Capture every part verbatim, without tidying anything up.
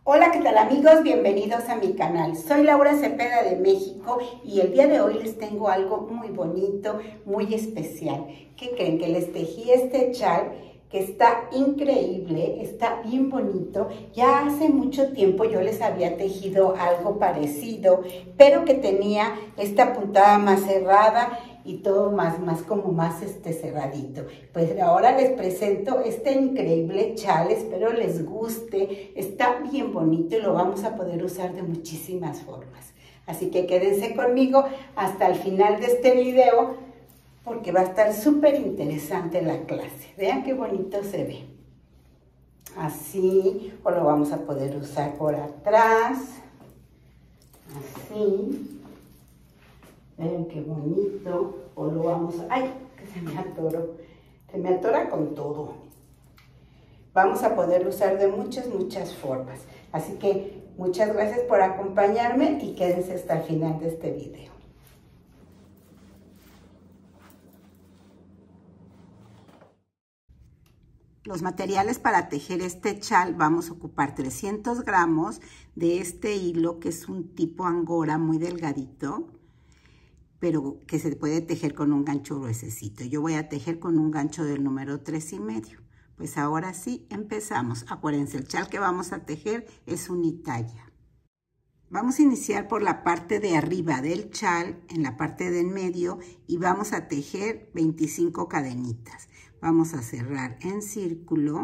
Hola, ¿qué tal amigos? Bienvenidos a mi canal. Soy Laura Cepeda de México y el día de hoy les tengo algo muy bonito, muy especial. ¿Qué creen? Que les tejí este chal que está increíble, está bien bonito. Ya hace mucho tiempo yo les había tejido algo parecido, pero que tenía esta puntada más cerrada y todo más, más como más este cerradito. Pues ahora les presento este increíble chal, espero les guste, está bien bonito y lo vamos a poder usar de muchísimas formas. Así que quédense conmigo hasta el final de este video porque va a estar súper interesante la clase. Vean qué bonito se ve. Así, o lo vamos a poder usar por atrás, así. Vean qué bonito, o lo vamos a... ¡Ay! Que se me atoró. Se me atora con todo. Vamos a poder usar de muchas, muchas formas. Así que muchas gracias por acompañarme y quédense hasta el final de este video. Los materiales para tejer este chal, vamos a ocupar trescientos gramos de este hilo que es un tipo angora muy delgadito, pero que se puede tejer con un gancho gruesecito. Yo voy a tejer con un gancho del número tres y medio. Pues ahora sí, empezamos. Acuérdense, el chal que vamos a tejer es unitalla. Vamos a iniciar por la parte de arriba del chal, en la parte de en medio, y vamos a tejer veinticinco cadenitas. Vamos a cerrar en círculo.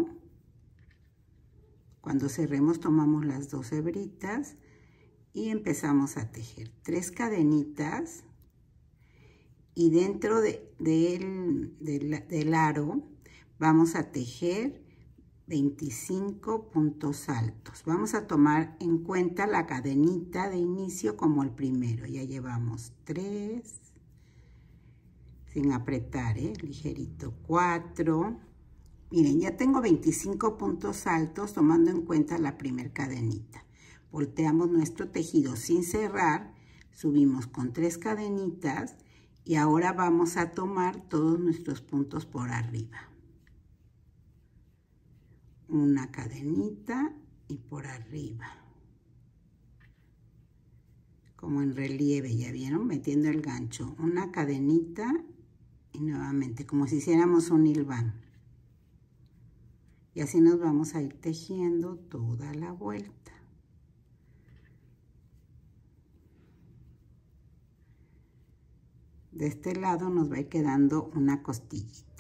Cuando cerremos tomamos las dos hebritas y empezamos a tejer tres cadenitas. Y dentro de, de el, del, del aro vamos a tejer veinticinco puntos altos. Vamos a tomar en cuenta la cadenita de inicio como el primero. Ya llevamos tres, sin apretar, ¿eh? Ligerito, cuatro. Miren, ya tengo veinticinco puntos altos tomando en cuenta la primer cadenita. Volteamos nuestro tejido sin cerrar, subimos con tres cadenitas. Y ahora vamos a tomar todos nuestros puntos por arriba. Una cadenita y por arriba. Como en relieve, ¿ya vieron? Metiendo el gancho. Una cadenita y nuevamente, como si hiciéramos un hilván. Y así nos vamos a ir tejiendo toda la vuelta. De este lado nos va a ir quedando una costillita.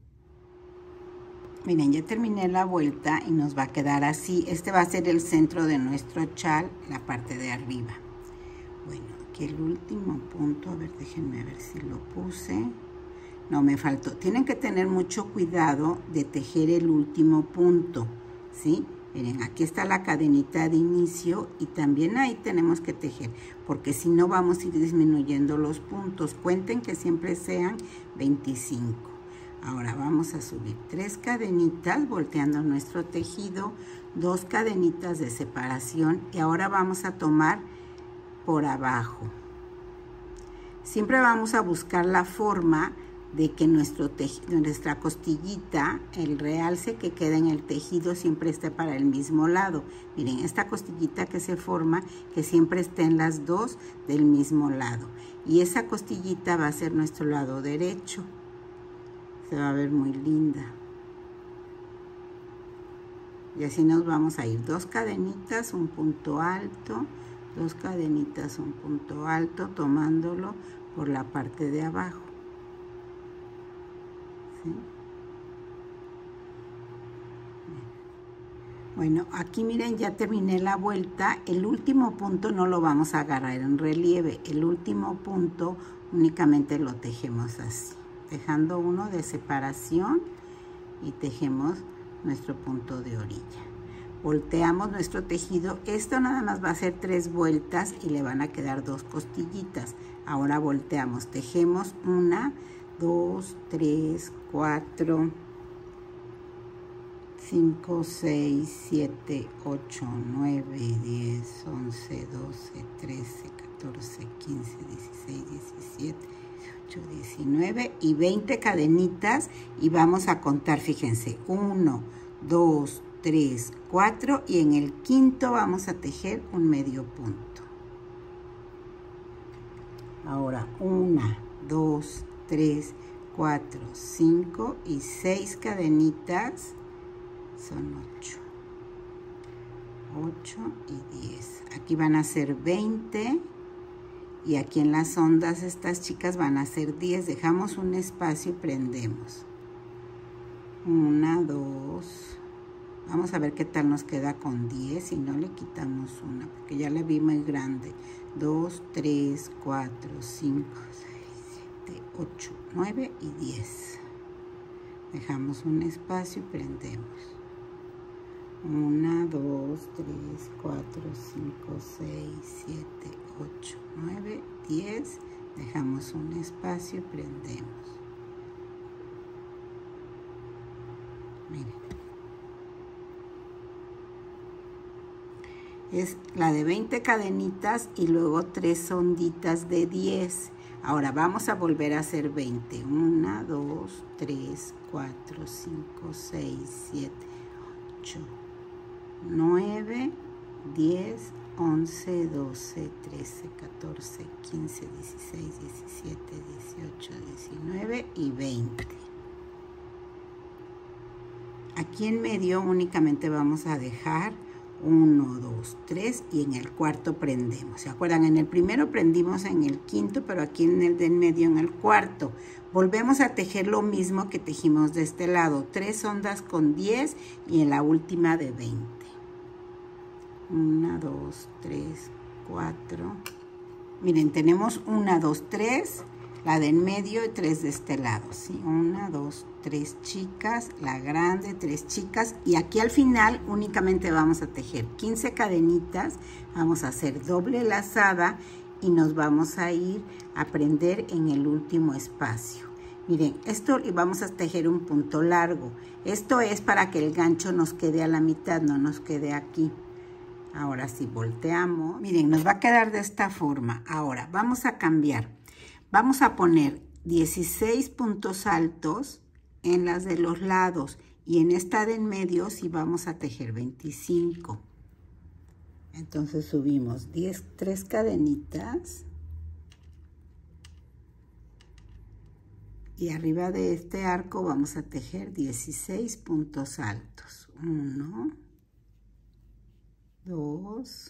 Miren, ya terminé la vuelta y nos va a quedar así. Este va a ser el centro de nuestro chal, la parte de arriba. Bueno, aquí el último punto, a ver, déjenme ver si lo puse. No, me faltó. Tienen que tener mucho cuidado de tejer el último punto, ¿sí? Miren, aquí está la cadenita de inicio y también ahí tenemos que tejer, porque si no vamos a ir disminuyendo los puntos. Cuenten que siempre sean veinticinco. Ahora vamos a subir tres cadenitas volteando nuestro tejido, dos cadenitas de separación y ahora vamos a tomar por abajo. Siempre vamos a buscar la forma de que nuestro tejido, nuestra costillita, el realce que queda en el tejido siempre esté para el mismo lado. Miren, esta costillita que se forma, que siempre esté en las dos del mismo lado. Y esa costillita va a ser nuestro lado derecho. Se va a ver muy linda. Y así nos vamos a ir. Dos cadenitas, un punto alto, dos cadenitas, un punto alto, tomándolo por la parte de abajo. Bueno, aquí miren, ya terminé la vuelta. El último punto no lo vamos a agarrar en relieve. El último punto únicamente lo tejemos así, dejando uno de separación y tejemos nuestro punto de orilla. Volteamos nuestro tejido. Esto nada más va a ser tres vueltas y le van a quedar dos costillitas. Ahora volteamos, tejemos una, dos, tres, cuatro, cinco, seis, siete, ocho, nueve, diez, once, doce, trece, catorce, quince, dieciséis, diecisiete, dieciocho, diecinueve y veinte cadenitas y vamos a contar, fíjense, uno, dos, tres, cuatro y en el quinto vamos a tejer un medio punto. Ahora una, dos, tres, cuatro, cinco y seis cadenitas, son ocho. ocho y diez. Aquí van a ser veinte y aquí en las ondas estas chicas van a ser diez. Dejamos un espacio y prendemos. Una, dos. Vamos a ver qué tal nos queda con diez y no le quitamos una porque ya la vi muy grande. dos, tres, cuatro, cinco, seis, siete, ocho, nueve y diez. Dejamos un espacio y prendemos. uno, dos, tres, cuatro, cinco, seis, siete, ocho, nueve, diez. Dejamos un espacio y prendemos. Miren. Es la de veinte cadenitas y luego tres onditas de diez. Ahora vamos a volver a hacer veinte. uno, dos, tres, cuatro, cinco, seis, siete, ocho, nueve, diez, once, doce, trece, catorce, quince, dieciséis, diecisiete, dieciocho, diecinueve y veinte. Aquí en medio únicamente vamos a dejar uno, dos, tres y en el cuarto prendemos. ¿Se acuerdan? En el primero prendimos en el quinto, pero aquí en el del medio en el cuarto. Volvemos a tejer lo mismo que tejimos de este lado. Tres ondas con diez y en la última de veinte. uno, dos, tres, cuatro. Miren, tenemos uno, dos, tres, la de en medio y tres de este lado, ¿sí? uno, dos, tres chicas, la grande, tres chicas. Y aquí al final únicamente vamos a tejer quince cadenitas, vamos a hacer doble lazada y nos vamos a ir a prender en el último espacio. Miren, esto y vamos a tejer un punto largo. Esto es para que el gancho nos quede a la mitad, no nos quede aquí. Ahora sí, volteamos. Miren, nos va a quedar de esta forma. Ahora, vamos a cambiar. Vamos a poner dieciséis puntos altos en las de los lados. Y en esta de en medio sí vamos a tejer veinticinco. Entonces subimos diez, tres cadenitas. Y arriba de este arco vamos a tejer dieciséis puntos altos. uno, dos.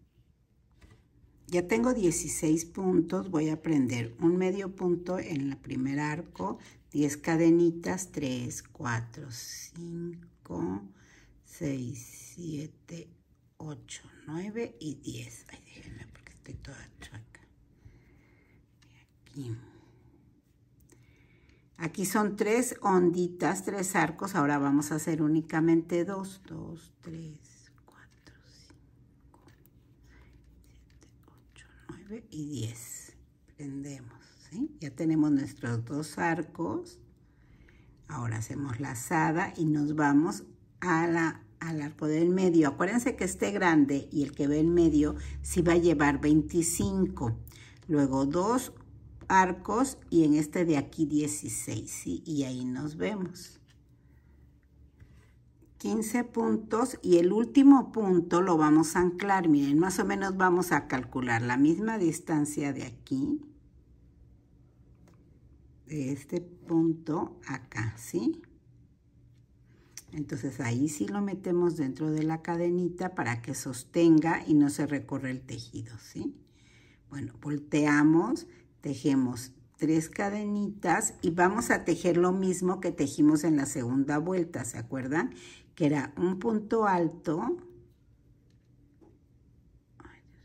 Ya tengo dieciséis puntos, voy a prender un medio punto en el primer arco, diez cadenitas, tres, cuatro, cinco, seis, siete, ocho, nueve y diez. Ay, déjenme porque estoy toda chueca. Aquí. Aquí son tres onditas, tres arcos, ahora vamos a hacer únicamente dos, dos, tres, y diez. Prendemos, ¿sí? Ya tenemos nuestros dos arcos. Ahora hacemos lazada y nos vamos a la, al arco del medio. Acuérdense que este grande y el que ve en medio sí va a llevar veinticinco. Luego dos arcos y en este de aquí dieciséis, ¿sí? Y ahí nos vemos. quince puntos y el último punto lo vamos a anclar. Miren, más o menos vamos a calcular la misma distancia de aquí, de este punto acá, ¿sí? Entonces ahí sí lo metemos dentro de la cadenita para que sostenga y no se recorre el tejido, ¿sí? Bueno, volteamos, tejemos tres cadenitas y vamos a tejer lo mismo que tejimos en la segunda vuelta, ¿se acuerdan? Que era un punto alto. Ay, Dios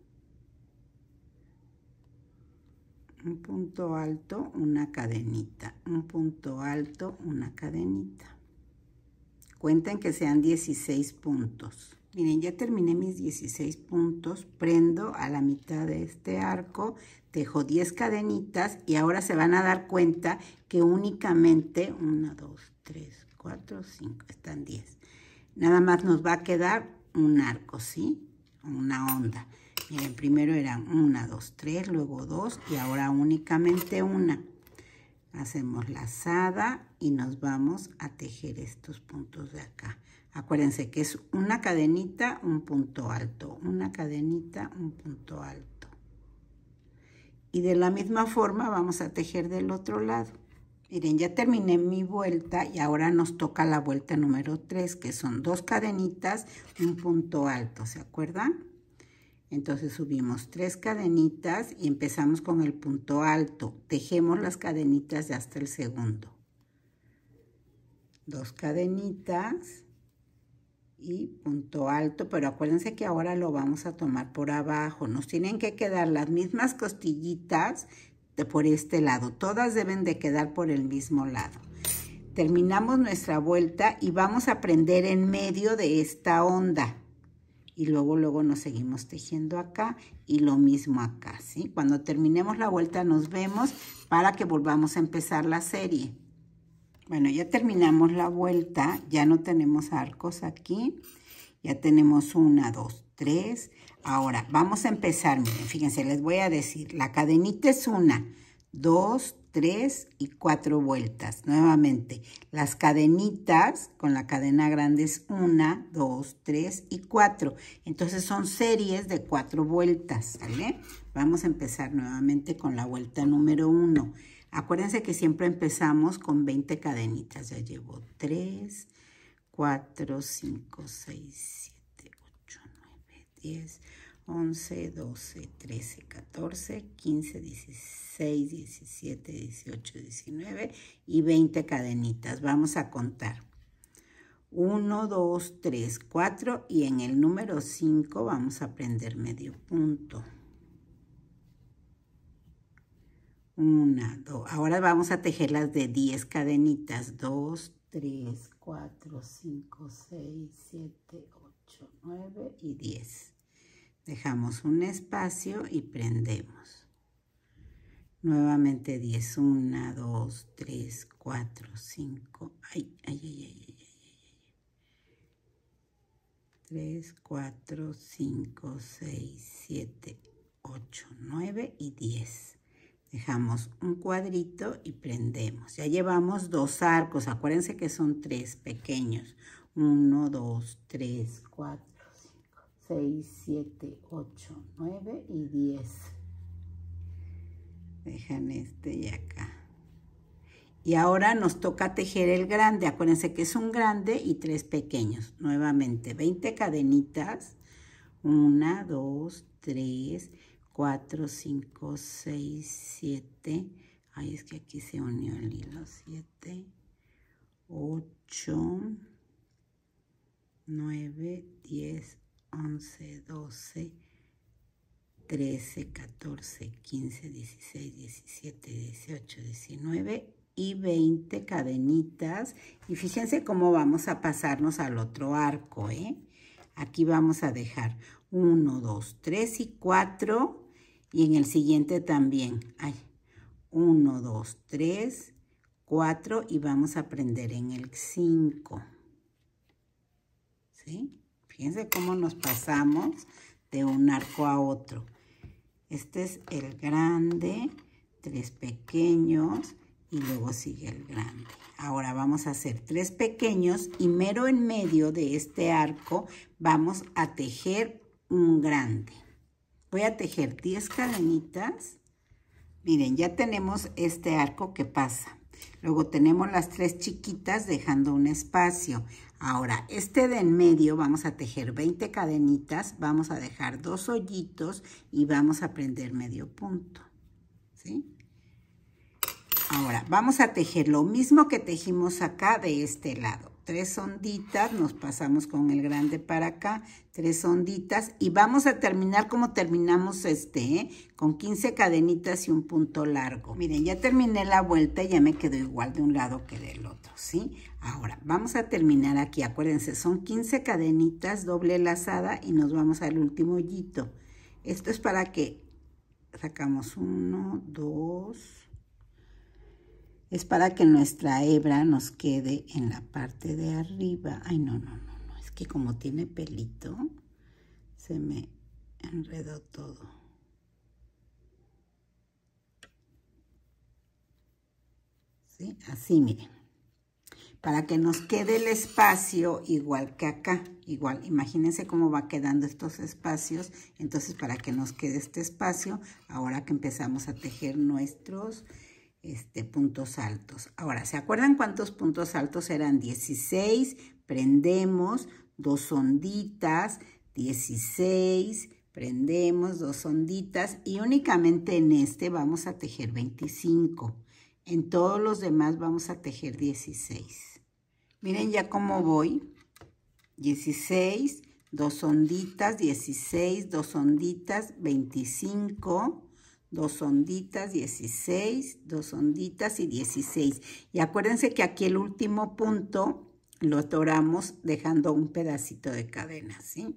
mío. Un punto alto, una cadenita. Un punto alto, una cadenita. Cuenten que sean dieciséis puntos. Miren, ya terminé mis dieciséis puntos. Prendo a la mitad de este arco, tejo diez cadenitas y ahora se van a dar cuenta que únicamente uno, dos, tres, cuatro, cinco, están diez. Nada más nos va a quedar un arco, ¿sí? Una onda. Miren, primero eran uno, dos, tres, luego dos y ahora únicamente una. Hacemos lazada y nos vamos a tejer estos puntos de acá. Acuérdense que es una cadenita, un punto alto, una cadenita, un punto alto. Y de la misma forma vamos a tejer del otro lado. Miren, ya terminé mi vuelta y ahora nos toca la vuelta número tres, que son dos cadenitas, un punto alto, ¿se acuerdan? Entonces subimos tres cadenitas y empezamos con el punto alto. Tejemos las cadenitas de hasta el segundo. Dos cadenitas y punto alto, pero acuérdense que ahora lo vamos a tomar por abajo. Nos tienen que quedar las mismas costillitas de por este lado. Todas deben de quedar por el mismo lado. Terminamos nuestra vuelta y vamos a prender en medio de esta onda. Y luego, luego nos seguimos tejiendo acá y lo mismo acá, ¿sí? Cuando terminemos la vuelta nos vemos para que volvamos a empezar la serie. Bueno, ya terminamos la vuelta, ya no tenemos arcos aquí. Ya tenemos una, dos, tres. Ahora, vamos a empezar, miren, fíjense, les voy a decir, la cadenita es una, dos, tres y cuatro vueltas. Nuevamente, las cadenitas con la cadena grande es una, dos, tres y cuatro. Entonces son series de cuatro vueltas, ¿vale? Vamos a empezar nuevamente con la vuelta número uno. Acuérdense que siempre empezamos con veinte cadenitas. Ya llevo tres, cuatro, cinco, seis, siete, ocho, nueve, diez, once, doce, trece, catorce, quince, dieciséis, diecisiete, dieciocho, diecinueve y veinte cadenitas. Vamos a contar. uno, dos, tres, cuatro y en el número cinco vamos a prender medio punto. Una, dos. Ahora vamos a tejer las de diez cadenitas. dos, tres, cuatro, cinco, seis, siete, ocho, nueve y diez. Dejamos un espacio y prendemos. Nuevamente diez. uno, dos, tres, cuatro, cinco. Ay, ay, ay, ay, ay, ay. tres, cuatro, cinco, seis, siete, ocho, nueve y diez. Dejamos un cuadrito y prendemos. Ya llevamos dos arcos. Acuérdense que son tres pequeños. uno, dos, tres, cuatro, cinco, seis, siete, ocho, nueve y diez. Dejan este y acá. Y ahora nos toca tejer el grande. Acuérdense que es un grande y tres pequeños. Nuevamente, veinte cadenitas. una, dos, tres, cuatro, cinco, seis, siete. Ay, es que aquí se unió el hilo. siete, ocho, nueve, diez, once, doce, trece, catorce, quince, dieciséis, diecisiete, dieciocho, diecinueve y veinte cadenitas. Y fíjense cómo vamos a pasarnos al otro arco, ¿eh? Aquí vamos a dejar uno, dos, tres y cuatro. Y en el siguiente también. Ay, uno, dos, tres, cuatro y vamos a prender en el cinco. ¿Sí? Fíjense cómo nos pasamos de un arco a otro. Este es el grande, tres pequeños y luego sigue el grande. Ahora vamos a hacer tres pequeños y mero en medio de este arco vamos a tejer un grande. Voy a tejer diez cadenitas. Miren, ya tenemos este arco que pasa. Luego tenemos las tres chiquitas dejando un espacio. Ahora, este de en medio vamos a tejer veinte cadenitas. Vamos a dejar dos hoyitos y vamos a prender medio punto. ¿Sí? Ahora, vamos a tejer lo mismo que tejimos acá de este lado. Tres onditas, nos pasamos con el grande para acá, tres onditas y vamos a terminar como terminamos este, ¿eh? Con quince cadenitas y un punto largo. Miren, ya terminé la vuelta y ya me quedó igual de un lado que del otro, ¿sí? Ahora, vamos a terminar aquí, acuérdense, son quince cadenitas, doble lazada y nos vamos al último hoyito. Esto es para que sacamos uno, dos... Es para que nuestra hebra nos quede en la parte de arriba. Ay, no, no, no, no. Es que como tiene pelito, se me enredó todo. ¿Sí? Así, miren. para que nos quede el espacio igual que acá. Igual, imagínense cómo va quedando estos espacios. Entonces, para que nos quede este espacio, ahora que empezamos a tejer nuestros este, puntos altos. Ahora, ¿se acuerdan cuántos puntos altos eran? dieciséis, prendemos, dos onditas, dieciséis, prendemos, dos onditas y únicamente en este vamos a tejer veinticinco. En todos los demás vamos a tejer dieciséis. Miren ya cómo voy. dieciséis, dos onditas, dieciséis, dos onditas, veinticinco, dos onditas, dieciséis, dos onditas y dieciséis. Y acuérdense que aquí el último punto lo atoramos dejando un pedacito de cadena, ¿sí?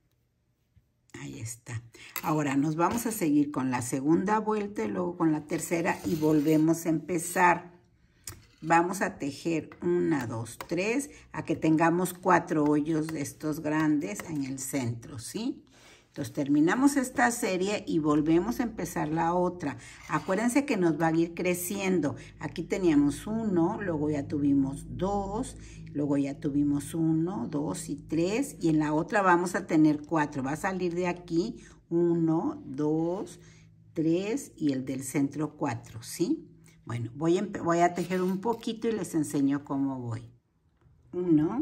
Ahí está. Ahora nos vamos a seguir con la segunda vuelta y luego con la tercera y volvemos a empezar. Vamos a tejer una, dos, tres, a que tengamos cuatro hoyos de estos grandes en el centro, ¿sí? Entonces terminamos esta serie y volvemos a empezar la otra. Acuérdense que nos va a ir creciendo. Aquí teníamos uno, luego ya tuvimos dos, luego ya tuvimos uno, dos y tres. Y en la otra vamos a tener cuatro. Va a salir de aquí uno, dos, tres y el del centro cuatro, ¿sí? Bueno, voy a, voy a tejer un poquito y les enseño cómo voy. uno,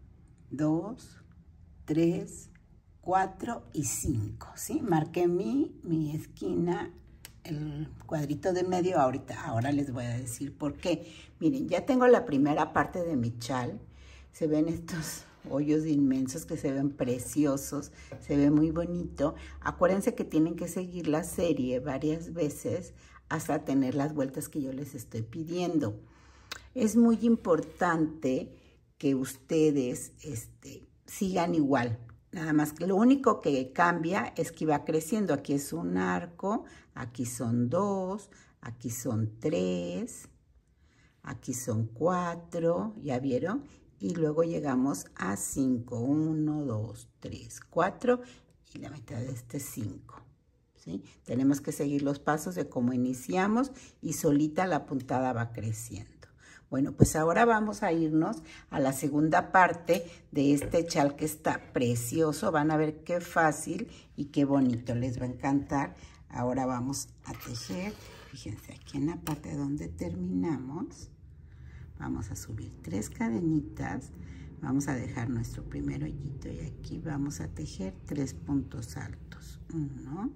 dos, tres, cuatro y cinco, ¿sí? Marqué mi, mi esquina, el cuadrito de medio ahorita. Ahora les voy a decir por qué. Miren, ya tengo la primera parte de mi chal. Se ven estos hoyos inmensos que se ven preciosos. Se ve muy bonito. Acuérdense que tienen que seguir la serie varias veces hasta tener las vueltas que yo les estoy pidiendo. Es muy importante que ustedes este, sigan igual. Nada más que lo único que cambia es que va creciendo. Aquí es un arco, aquí son dos, aquí son tres, aquí son cuatro, ¿ya vieron? Y luego llegamos a cinco. uno, dos, tres, cuatro y la mitad de este cinco. ¿Sí? Tenemos que seguir los pasos de cómo iniciamos y solita la puntada va creciendo. Bueno, pues ahora vamos a irnos a la segunda parte de este chal que está precioso. Van a ver qué fácil y qué bonito. Les va a encantar. Ahora vamos a tejer. Fíjense, aquí en la parte donde terminamos, vamos a subir tres cadenitas. Vamos a dejar nuestro primer hoyito y aquí vamos a tejer tres puntos altos. Uno,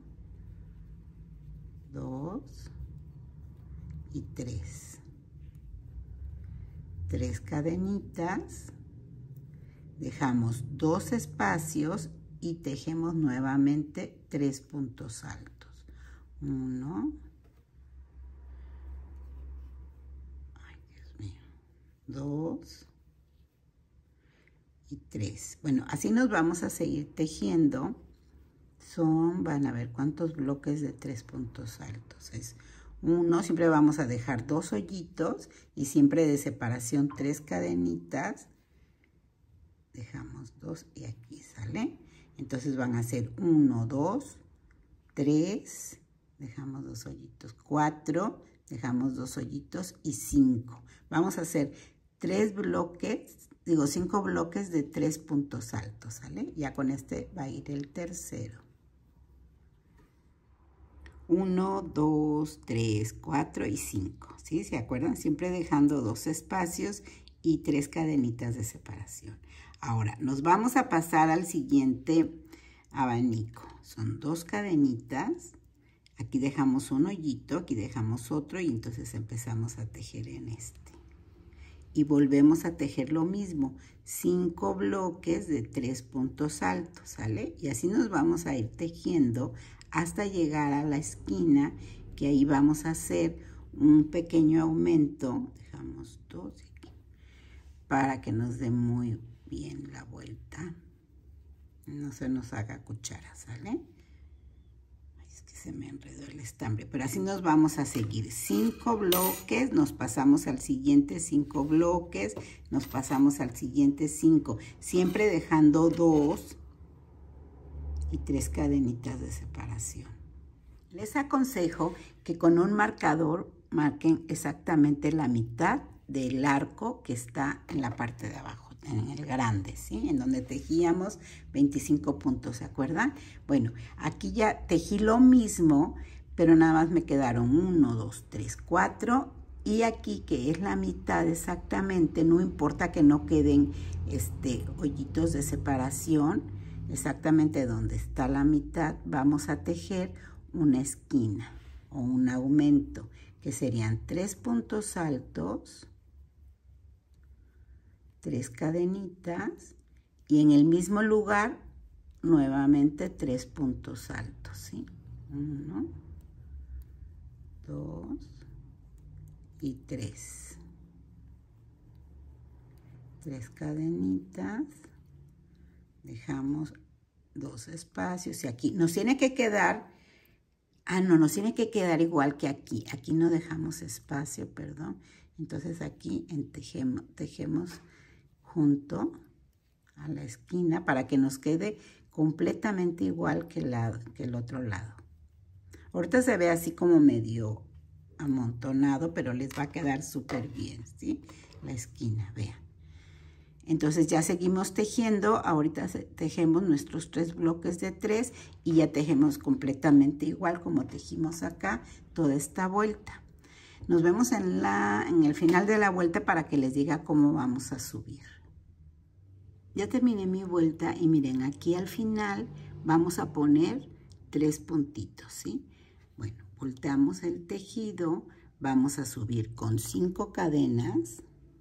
dos y tres. Tres cadenitas, dejamos dos espacios y tejemos nuevamente tres puntos altos. Uno, ay Dios mío, dos y tres. Bueno, así nos vamos a seguir tejiendo. Son, van a ver cuántos bloques de tres puntos altos es. Uno, siempre vamos a dejar dos hoyitos y siempre de separación tres cadenitas. Dejamos dos y aquí sale. Entonces van a ser uno, dos, tres, dejamos dos hoyitos, cuatro, dejamos dos hoyitos y cinco. Vamos a hacer tres bloques, digo cinco bloques de tres puntos altos, ¿sale? Ya con este va a ir el tercero. uno, dos, tres, cuatro y cinco, ¿sí? ¿Se acuerdan? Siempre dejando dos espacios y tres cadenitas de separación. Ahora, nos vamos a pasar al siguiente abanico. Son dos cadenitas. Aquí dejamos un hoyito, aquí dejamos otro y entonces empezamos a tejer en este. Y volvemos a tejer lo mismo. Cinco bloques de tres puntos altos, ¿sale? Y así nos vamos a ir tejiendo hasta llegar a la esquina, que ahí vamos a hacer un pequeño aumento. Dejamos dos aquí, para que nos dé muy bien la vuelta. No se nos haga cuchara, ¿sale? Ay, es que se me enredó el estambre, pero así nos vamos a seguir. Cinco bloques, nos pasamos al siguiente cinco bloques, nos pasamos al siguiente cinco, siempre dejando dos y tres cadenitas de separación. Les aconsejo que con un marcador marquen exactamente la mitad del arco que está en la parte de abajo, en el grande, ¿sí? En donde tejíamos veinticinco puntos, ¿se acuerdan? Bueno, aquí ya tejí lo mismo, pero nada más me quedaron uno, dos, tres, cuatro, y aquí que es la mitad exactamente, no importa que no queden este, hoyitos de separación, exactamente donde está la mitad, vamos a tejer una esquina o un aumento, que serían tres puntos altos, tres cadenitas, y en el mismo lugar nuevamente tres puntos altos, ¿sí? Uno, dos y tres. Tres cadenitas, dejamos dos espacios y aquí nos tiene que quedar, ah no, nos tiene que quedar igual que aquí, aquí no dejamos espacio, perdón, entonces aquí en tejemos, tejemos junto a la esquina para que nos quede completamente igual que el, lado, que el otro lado. Ahorita se ve así como medio amontonado, pero les va a quedar súper bien, ¿sí? La esquina, vean. Entonces ya seguimos tejiendo, ahorita tejemos nuestros tres bloques de tres y ya tejemos completamente igual como tejimos acá toda esta vuelta. Nos vemos en, la, en el final de la vuelta para que les diga cómo vamos a subir. Ya terminé mi vuelta y miren, aquí al final vamos a poner tres puntitos, ¿sí? Bueno, volteamos el tejido, vamos a subir con cinco cadenas.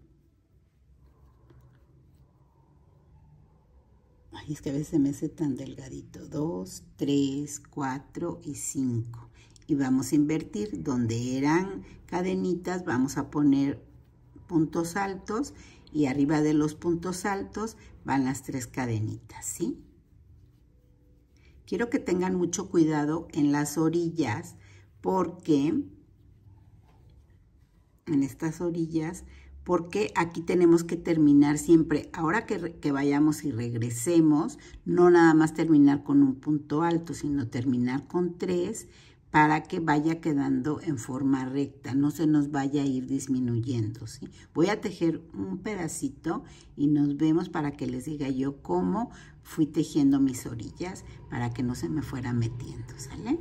Ay, es que a veces se me hace tan delgadito. Dos, tres, cuatro y cinco. Y vamos a invertir. Donde eran cadenitas, vamos a poner puntos altos. Y arriba de los puntos altos van las tres cadenitas, ¿sí? Quiero que tengan mucho cuidado en las orillas, porque en estas orillas, porque aquí tenemos que terminar siempre, ahora que, que vayamos y regresemos, no nada más terminar con un punto alto, sino terminar con tres, para que vaya quedando en forma recta, no se nos vaya a ir disminuyendo, ¿sí? Voy a tejer un pedacito y nos vemos para que les diga yo cómo fui tejiendo mis orillas, para que no se me fuera metiendo, ¿sale?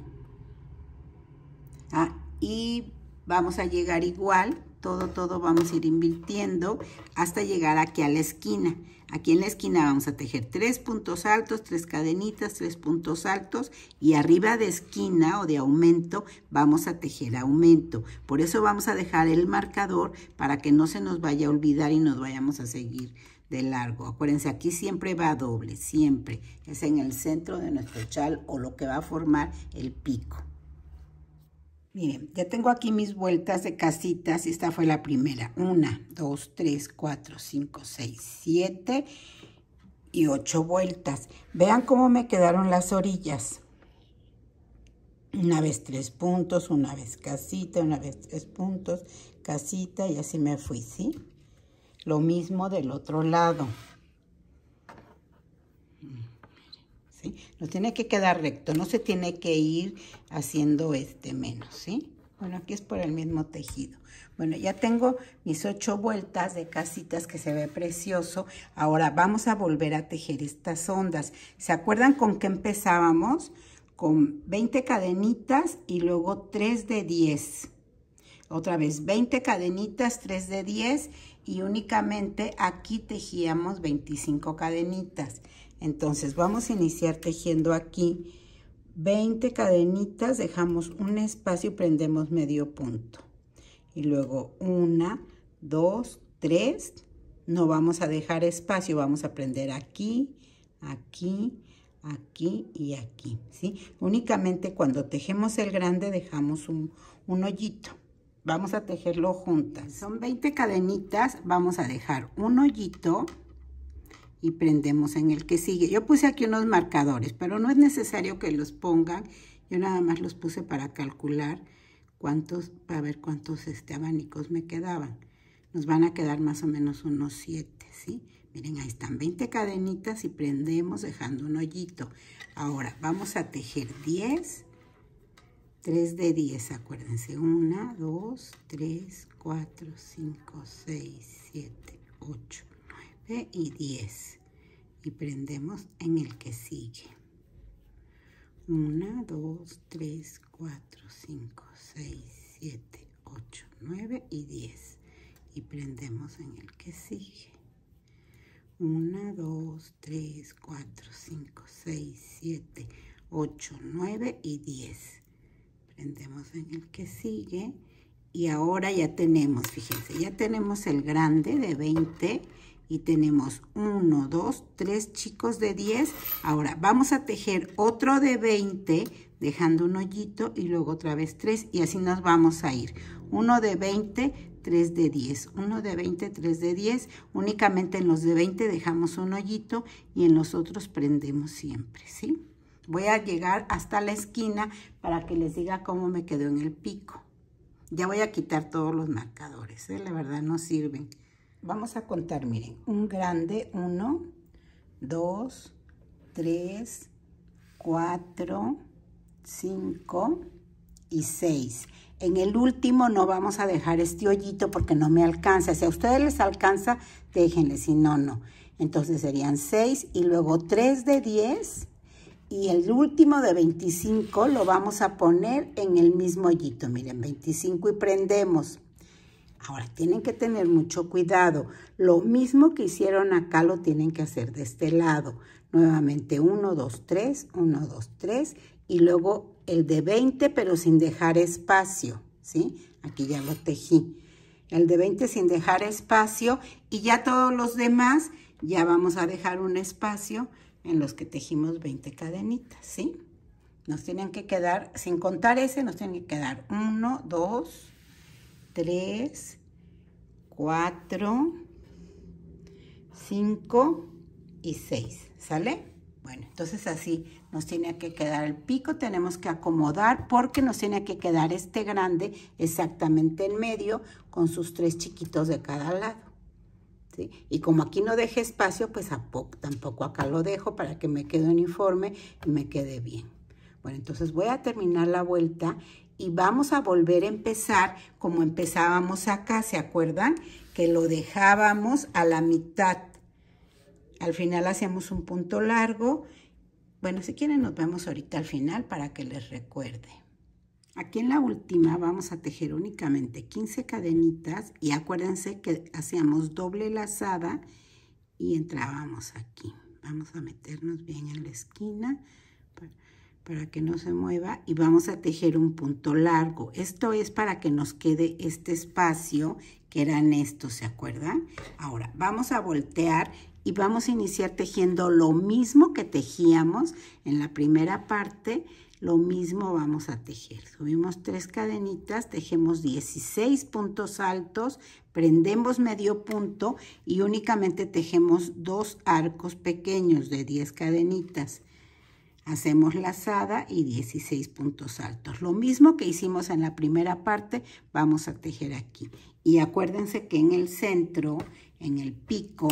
Ah, y vamos a llegar igual, todo, todo vamos a ir invirtiendo hasta llegar aquí a la esquina. Aquí en la esquina vamos a tejer tres puntos altos, tres cadenitas, tres puntos altos y arriba de esquina o de aumento vamos a tejer aumento. Por eso vamos a dejar el marcador para que no se nos vaya a olvidar y nos vayamos a seguir de largo. Acuérdense, aquí siempre va doble, siempre. Es en el centro de nuestro chal o lo que va a formar el pico. Miren, ya tengo aquí mis vueltas de casitas y esta fue la primera. Una, dos, tres, cuatro, cinco, seis, siete y ocho vueltas. Vean cómo me quedaron las orillas. Una vez tres puntos, una vez casita, una vez tres puntos, casita y así me fui, ¿sí? Lo mismo del otro lado. ¿Sí? Nos tiene que quedar recto, no se tiene que ir haciendo este menos, ¿sí? Bueno, aquí es por el mismo tejido. Bueno, ya tengo mis ocho vueltas de casitas que se ve precioso. Ahora vamos a volver a tejer estas ondas. ¿Se acuerdan con qué empezábamos? Con veinte cadenitas y luego tres de diez. Otra vez, veinte cadenitas, tres de diez y únicamente aquí tejíamos veinticinco cadenitas. Entonces vamos a iniciar tejiendo aquí veinte cadenitas, dejamos un espacio y prendemos medio punto. Y luego una, dos, tres, no vamos a dejar espacio, vamos a prender aquí, aquí, aquí y aquí, ¿sí? Únicamente cuando tejemos el grande dejamos un, un hoyito. Vamos a tejerlo juntas. Son veinte cadenitas, vamos a dejar un hoyito y prendemos en el que sigue. Yo puse aquí unos marcadores, pero no es necesario que los pongan. Yo nada más los puse para calcular cuántos, para ver cuántos este, abanicos me quedaban. Nos van a quedar más o menos unos siete, ¿sí? Miren, ahí están veinte cadenitas y prendemos dejando un hoyito. Ahora vamos a tejer diez, tres de diez, acuérdense. uno, dos, tres, cuatro, cinco, seis, siete, ocho, nueve y diez. Y prendemos en el que sigue. uno, dos, tres, cuatro, cinco, seis, siete, ocho, nueve y diez. Y prendemos en el que sigue. uno, dos, tres, cuatro, cinco, seis, siete, ocho, nueve y diez. Prendemos en el que sigue. Y ahora ya tenemos, fíjense, ya tenemos el grande de veinte y tenemos uno, dos, tres chicos de diez. Ahora vamos a tejer otro de veinte, dejando un hoyito y luego otra vez tres y así nos vamos a ir. Uno de veinte, tres de diez, uno de veinte, tres de diez. Únicamente en los de veinte dejamos un hoyito y en los otros prendemos siempre, ¿sí? Voy a llegar hasta la esquina para que les diga cómo me quedó en el pico. Ya voy a quitar todos los marcadores, ¿eh? La verdad no sirven. Vamos a contar, miren, un grande, uno, dos, tres, cuatro, cinco y seis. En el último no vamos a dejar este hoyito porque no me alcanza. Si a ustedes les alcanza, déjenle, si no, no. Entonces serían seis y luego tres de diez. Y el último de veinticinco lo vamos a poner en el mismo hoyito. Miren, veinticinco y prendemos. Ahora, tienen que tener mucho cuidado. Lo mismo que hicieron acá lo tienen que hacer de este lado. Nuevamente, uno, dos, tres, uno, dos, tres. Y luego el de veinte, pero sin dejar espacio, ¿sí? Aquí ya lo tejí. El de veinte sin dejar espacio. Y ya todos los demás, ya vamos a dejar un espacio en los que tejimos veinte cadenitas, ¿sí? Nos tienen que quedar, sin contar ese, nos tienen que quedar uno, dos, tres, cuatro, cinco y seis, ¿sale? Bueno, entonces así nos tiene que quedar el pico, tenemos que acomodar porque nos tiene que quedar este grande exactamente en medio con sus tres chiquitos de cada lado. ¿Sí? Y como aquí no dejé espacio, pues a poco, tampoco acá lo dejo para que me quede uniforme y me quede bien. Bueno, entonces voy a terminar la vuelta y vamos a volver a empezar como empezábamos acá. ¿Se acuerdan? Que lo dejábamos a la mitad. Al final hacíamos un punto largo. Bueno, si quieren nos vemos ahorita al final para que les recuerde. Aquí en la última vamos a tejer únicamente quince cadenitas y acuérdense que hacíamos doble lazada y entrábamos aquí. Vamos a meternos bien en la esquina para, para que no se mueva y vamos a tejer un punto largo. Esto es para que nos quede este espacio que eran estos, ¿se acuerdan? Ahora vamos a voltear y vamos a iniciar tejiendo lo mismo que tejíamos en la primera parte. Lo mismo vamos a tejer. Subimos tres cadenitas, tejemos dieciséis puntos altos, prendemos medio punto y únicamente tejemos dos arcos pequeños de diez cadenitas. Hacemos lazada y dieciséis puntos altos. Lo mismo que hicimos en la primera parte, vamos a tejer aquí. Y acuérdense que en el centro, en el pico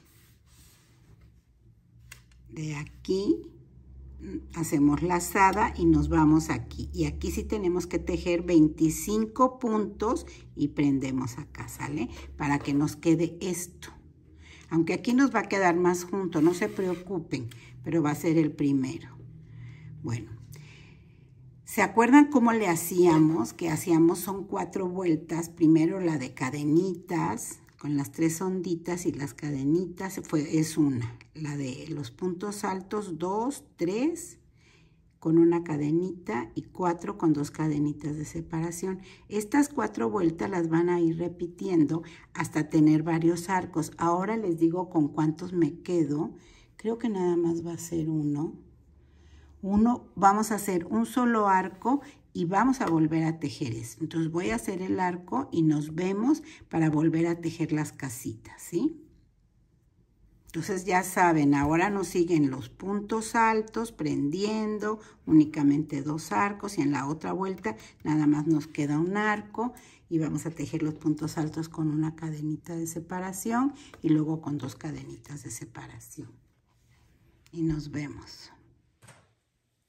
de aquí, hacemos lazada y nos vamos aquí. Y aquí sí tenemos que tejer veinticinco puntos y prendemos acá, ¿sale? Para que nos quede esto. Aunque aquí nos va a quedar más junto, no se preocupen, pero va a ser el primero. Bueno, ¿se acuerdan cómo le hacíamos? Que hacíamos son cuatro vueltas. Primero la de cadenitas, con las tres onditas y las cadenitas, fue, es una. La de los puntos altos, dos, tres, con una cadenita y cuatro con dos cadenitas de separación. Estas cuatro vueltas las van a ir repitiendo hasta tener varios arcos. Ahora les digo con cuántos me quedo. Creo que nada más va a ser uno. Uno, vamos a hacer un solo arco y vamos a volver a tejer eso. Entonces voy a hacer el arco y nos vemos para volver a tejer las casitas, ¿sí? Entonces ya saben, ahora nos siguen los puntos altos, prendiendo, únicamente dos arcos y en la otra vuelta nada más nos queda un arco y vamos a tejer los puntos altos con una cadenita de separación y luego con dos cadenitas de separación. Y nos vemos.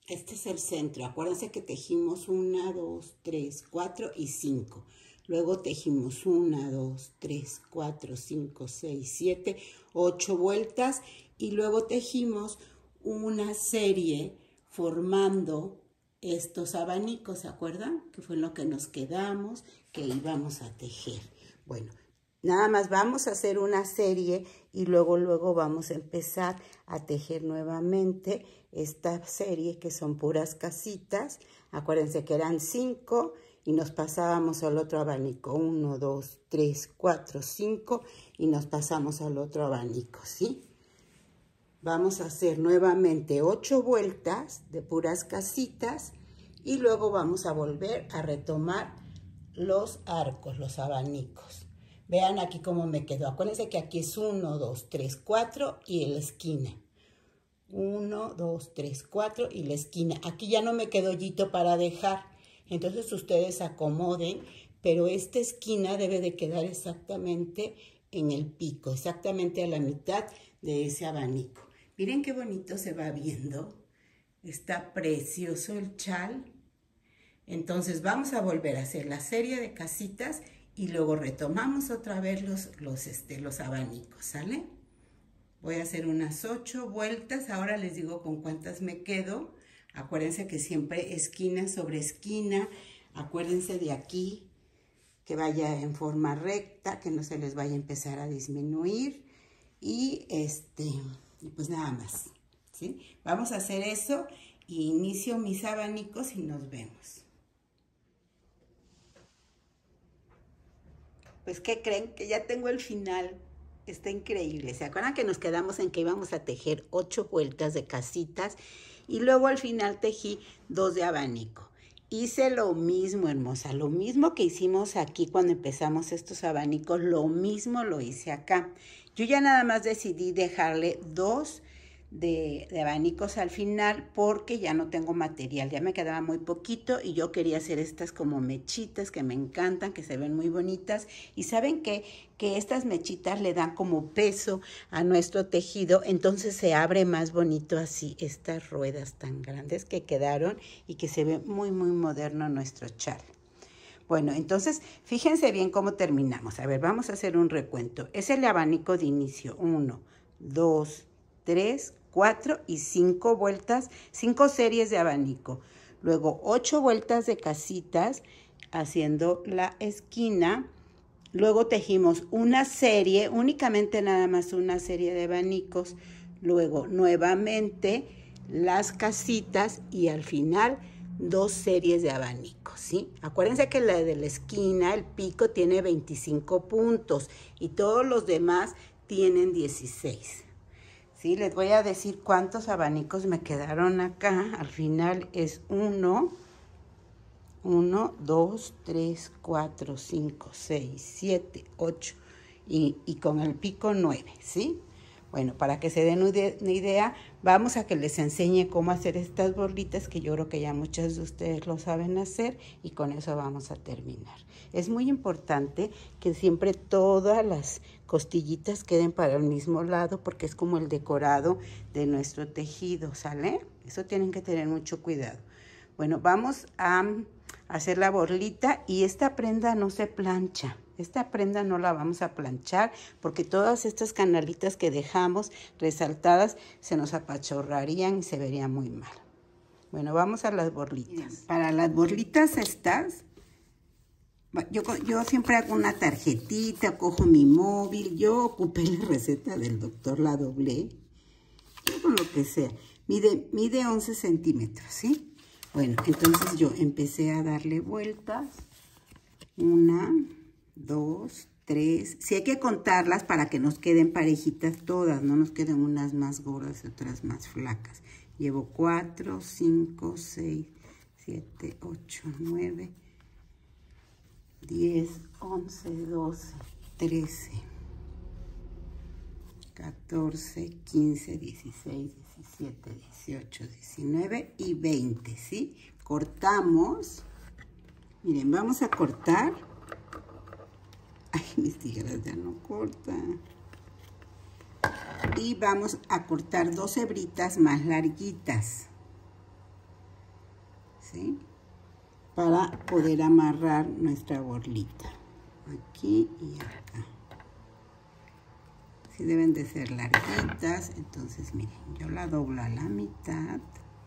Este es el centro. Acuérdense que tejimos una, dos, tres, cuatro y cinco. Luego tejimos una, dos, tres, cuatro, cinco, seis, siete, ocho vueltas. Y luego tejimos una serie formando estos abanicos, ¿se acuerdan? Que fue lo que nos quedamos, que íbamos a tejer. Bueno, nada más vamos a hacer una serie y luego, luego vamos a empezar a tejer nuevamente esta serie que son puras casitas. Acuérdense que eran cinco y nos pasábamos al otro abanico. Uno, dos, tres, cuatro, cinco y nos pasamos al otro abanico, ¿sí? Vamos a hacer nuevamente ocho vueltas de puras casitas y luego vamos a volver a retomar los arcos, los abanicos. Vean aquí cómo me quedó. Acuérdense que aquí es uno, dos, tres, cuatro y en la esquina. uno, dos, tres, cuatro y la esquina. Aquí ya no me quedó hoyito para dejar. Entonces ustedes acomoden, pero esta esquina debe de quedar exactamente en el pico, exactamente a la mitad de ese abanico. Miren qué bonito se va viendo. Está precioso el chal. Entonces vamos a volver a hacer la serie de casitas y luego retomamos otra vez los, los, este, los abanicos, ¿sale? Voy a hacer unas ocho vueltas. Ahora les digo con cuántas me quedo. Acuérdense que siempre esquina sobre esquina. Acuérdense de aquí que vaya en forma recta, que no se les vaya a empezar a disminuir. Y este... Y pues nada más, ¿sí? Vamos a hacer eso y inicio mis abanicos y nos vemos. Pues, ¿qué creen? Que ya tengo el final. Está increíble. ¿Se acuerdan que nos quedamos en que íbamos a tejer ocho vueltas de casitas? Y luego al final tejí dos de abanico. Hice lo mismo, hermosa, lo mismo que hicimos aquí cuando empezamos estos abanicos, lo mismo lo hice acá. Yo ya nada más decidí dejarle dos de, de abanicos al final porque ya no tengo material, ya me quedaba muy poquito y yo quería hacer estas como mechitas que me encantan, que se ven muy bonitas. Y ¿saben qué? Que estas mechitas le dan como peso a nuestro tejido, entonces se abre más bonito así estas ruedas tan grandes que quedaron y que se ve muy muy moderno nuestro chal. Bueno, entonces fíjense bien cómo terminamos. A ver, vamos a hacer un recuento. Es el abanico de inicio. uno, dos, tres, cuatro y cinco vueltas, cinco series de abanico. Luego ocho vueltas de casitas haciendo la esquina. Luego tejimos una serie, únicamente nada más una serie de abanicos. Luego nuevamente las casitas y al final dos series de abanicos, ¿sí? Acuérdense que la de la esquina, el pico, tiene veinticinco puntos y todos los demás tienen dieciséis. ¿Sí? Les voy a decir cuántos abanicos me quedaron acá. Al final es uno, uno, dos, tres, cuatro, cinco, seis, siete, ocho y, y con el pico nueve, ¿sí? Bueno, para que se den una idea, vamos a que les enseñe cómo hacer estas bolitas, que yo creo que ya muchos de ustedes lo saben hacer, y con eso vamos a terminar. Es muy importante que siempre todas las costillitas queden para el mismo lado, porque es como el decorado de nuestro tejido, ¿sale? Eso tienen que tener mucho cuidado. Bueno, vamos a hacer la borlita y esta prenda no se plancha. Esta prenda no la vamos a planchar porque todas estas canalitas que dejamos resaltadas se nos apachorrarían y se vería muy mal. Bueno, vamos a las borlitas. Para las borlitas estas, yo, yo siempre hago una tarjetita, cojo mi móvil. Yo ocupé la receta del doctor, la doblé, con lo que sea. Mide, mide once centímetros, ¿sí? Bueno, entonces yo empecé a darle vueltas. Una, dos, tres. Sí hay que contarlas para que nos queden parejitas todas, no nos queden unas más gordas y otras más flacas. Llevo cuatro, cinco, seis, siete, ocho, nueve, diez, once, doce, trece, catorce, quince, dieciséis, diecisiete, dieciocho, diecinueve y veinte, ¿sí? Cortamos. Miren, vamos a cortar. Ay, mis tijeras ya no cortan. Y vamos a cortar dos hebritas más larguitas. ¿sí? Para poder amarrar nuestra borlita. Aquí y acá. Sí deben de ser larguitas. Entonces, miren, yo la doblo a la mitad.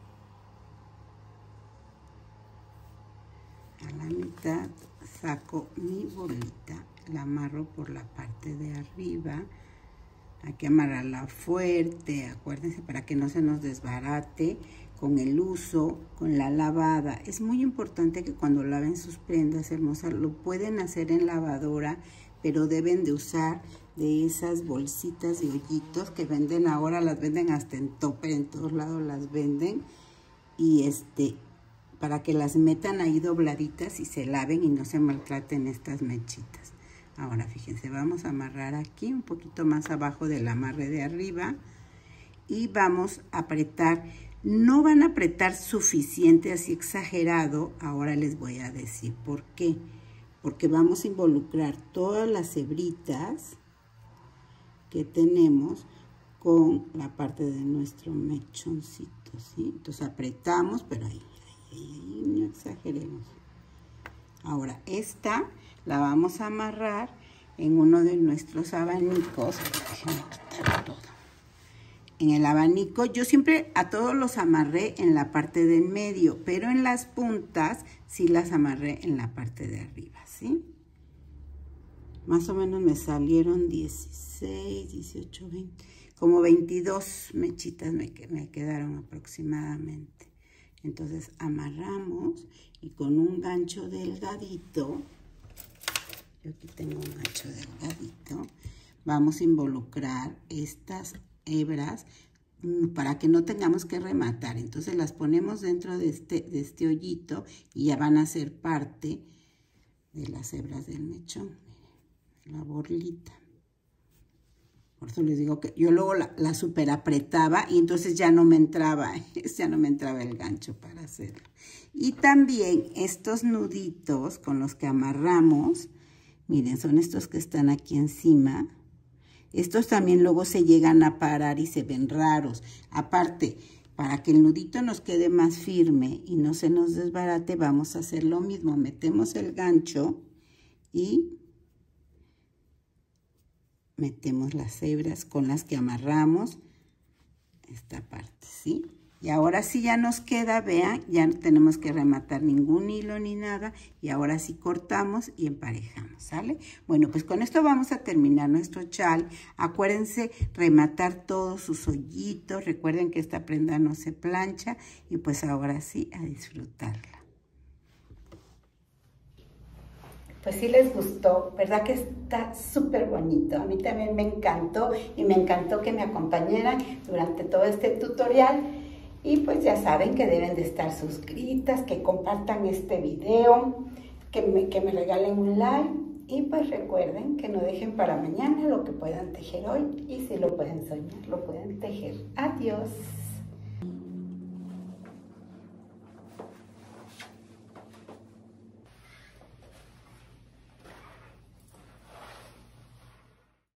A la mitad saco mi bolita, la amarro por la parte de arriba. Hay que amarrarla fuerte, acuérdense, para que no se nos desbarate con el uso, con la lavada. Es muy importante que cuando laven sus prendas hermosas, lo pueden hacer en lavadora, pero deben de usar de esas bolsitas de hoyitos que venden ahora, las venden hasta en Topper, en todos lados las venden. Y este, para que las metan ahí dobladitas y se laven y no se maltraten estas mechitas. Ahora fíjense, vamos a amarrar aquí un poquito más abajo del amarre de arriba y vamos a apretar. No van a apretar suficiente, así exagerado. Ahora les voy a decir por qué. Porque vamos a involucrar todas las hebritas que tenemos con la parte de nuestro mechoncito, ¿sí? Entonces apretamos, pero ahí, ahí, ahí, no exageremos. Ahora esta la vamos a amarrar en uno de nuestros abanicos. Déjenme quitar todo. En el abanico, yo siempre a todos los amarré en la parte del medio, pero en las puntas sí las amarré en la parte de arriba, ¿sí? Más o menos me salieron dieciséis, dieciocho, veinte, como veintidós mechitas me, me quedaron aproximadamente. Entonces amarramos y con un gancho delgadito, yo aquí tengo un gancho delgadito, vamos a involucrar estas hebras para que no tengamos que rematar. Entonces las ponemos dentro de este, de este hoyito y ya van a ser parte de las hebras del mechón. Miren, la borlita. Por eso les digo que yo luego la, la super apretaba y entonces ya no me entraba, ya no me entraba el gancho para hacerlo. Y también estos nuditos con los que amarramos, miren, son estos que están aquí encima. Estos también luego se llegan a parar y se ven raros. Aparte, para que el nudito nos quede más firme y no se nos desbarate, vamos a hacer lo mismo. Metemos el gancho y metemos las hebras con las que amarramos esta parte, ¿sí? Y ahora sí ya nos queda, vean, ya no tenemos que rematar ningún hilo ni nada. Y ahora sí cortamos y emparejamos, ¿sale? Bueno, pues con esto vamos a terminar nuestro chal. Acuérdense rematar todos sus hoyitos. Recuerden que esta prenda no se plancha. Y pues ahora sí, a disfrutarla. Pues sí les gustó, ¿verdad que está súper bonito? A mí también me encantó y me encantó que me acompañaran durante todo este tutorial. Y pues ya saben que deben de estar suscritas, que compartan este video, que me, que me regalen un like. Y pues recuerden que no dejen para mañana lo que puedan tejer hoy. Y si lo pueden soñar, lo pueden tejer. Adiós.